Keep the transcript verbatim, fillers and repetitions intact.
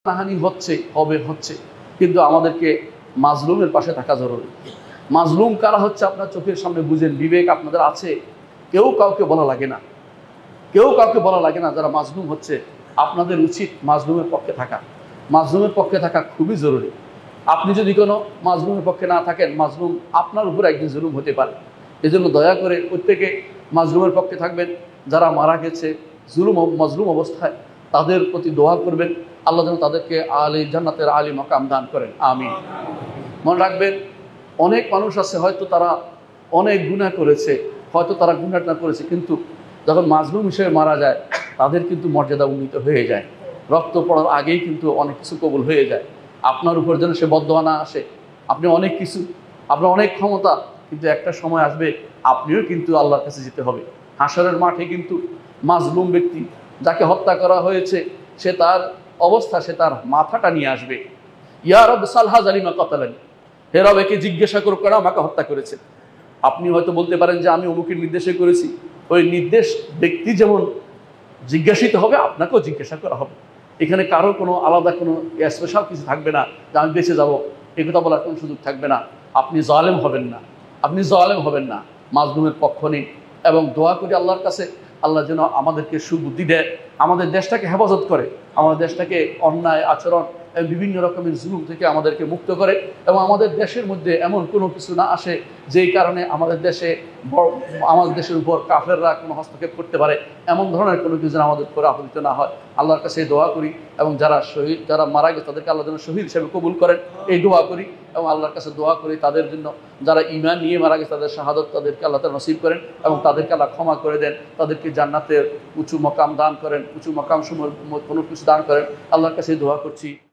হানি হচ্ছে হবে হচ্ছে কিন্তু আমাদেরকে মাজলুমের পাশে থাকা জরুরি। মাজলুম কারা হচ্ছে আপনার চোখের সামনে বুঝেন, বিবেক আপনাদের আছে, কেউ কাউকে বলা লাগে না, কেউ কাউকে বলা লাগে না। যারা মাজলুম হচ্ছে আপনাদের উচিত মাজলুমের পক্ষে থাকা, মাজলুমের পক্ষে থাকা খুবই জরুরি। আপনি যদি কোনো মাজলুমের পক্ষে না থাকেন, মাজলুম আপনার উপর একদিন জুলুম হতে পারে। এজন্য দয়া করে প্রত্যেকে মাজলুমের পক্ষে থাকবেন। যারা মারা গেছে জুলুম মাজলুম অবস্থায় তাদের প্রতি দোয়া করবেন, আল্লাহ যেন তাদেরকে আলী জান্নাতের আলী মাকাম দান করেন, আমিন। মনে রাখবেন, অনেক মানুষ আছে হয়তো তারা অনেক গুনাহ করেছে, হয়তো তারা গুনাহ না করেছে, কিন্তু যখন মাজলুম হিসেবে মারা যায় তাদের কিন্তু মর্যাদা উন্নীত হয়ে যায়। রক্ত পড়ার আগেই কিন্তু অনেক কিছু কবুল হয়ে যায়। আপনার উপর যেন সে বদদোয়া না আসে। আপনি অনেক কিছু, আপনার অনেক ক্ষমতা, কিন্তু একটা সময় আসবে আপনিও কিন্তু আল্লাহর কাছে যেতে হবে। হাসরের মাঠে কিন্তু মাজলুম ব্যক্তি, যাকে হত্যা করা হয়েছে, সে তার অবস্থা, সে তার মাথাটা নিয়ে আসবে। ইয়া রব সালহা জালিমা কতালানি, হে রব একে জিজ্ঞাসা করো কেন আমাকে হত্যা করেছে। আপনি হয়তো বলতে পারেন যে আমি অমুকের নির্দেশে করেছি। ওই নির্দেশ ব্যক্তি যেমন জিজ্ঞাসিত হবে, আপনাকেও জিজ্ঞাসা করা হবে। এখানে কারো কোনো আলাদা কোনো স্পেশাল কিছু থাকবে না যে আমি বেঁচে যাবো, এ কথা বলার কোনো সুযোগ থাকবে না। আপনি জালেম হবেন না, আপনি জালেম হবেন না, মাজলুমের পক্ষ নিন এবং দোয়া করি আল্লাহর কাছে আল্লাহ যেন আমাদেরকে সুবুদ্ধি দেয়, আমাদের দেশটাকে হেফাজত করে, আমাদের দেশটাকে অন্যায় আচরণ এবং বিভিন্ন রকমের জুলুম থেকে আমাদেরকে মুক্ত করে, এবং আমাদের দেশের মধ্যে এমন কোনো কিছু না আসে যেই কারণে আমাদের দেশে আমাদের দেশের উপর কাফেররা কোনো হস্তক্ষেপ করতে পারে, এমন ধরনের কোনো কিছু আমাদের উপরে আপতিত না হয়। আল্লাহর কাছে দোয়া করি, এবং যারা শহীদ, যারা মারা গেছে তাদেরকে আল্লাহ যেন শহীদ হিসেবে কবুল করেন, এই দোয়া করি। এবং আল্লাহর কাছে দোয়া করি তাদের জন্য যারা ঈমান নিয়ে মারা গেছে, তাদের শাহাদত তাদেরকে আল্লাহ তাআলা নসিব করেন, এবং তাদেরকে আল্লাহ ক্ষমা করে দেন, তাদেরকে জান্নাতের উঁচু মকাম দান করেন, উঁচু মকাম সমূহ কোনো কিছু দান করেন। আল্লাহর কাছে দোয়া করছি।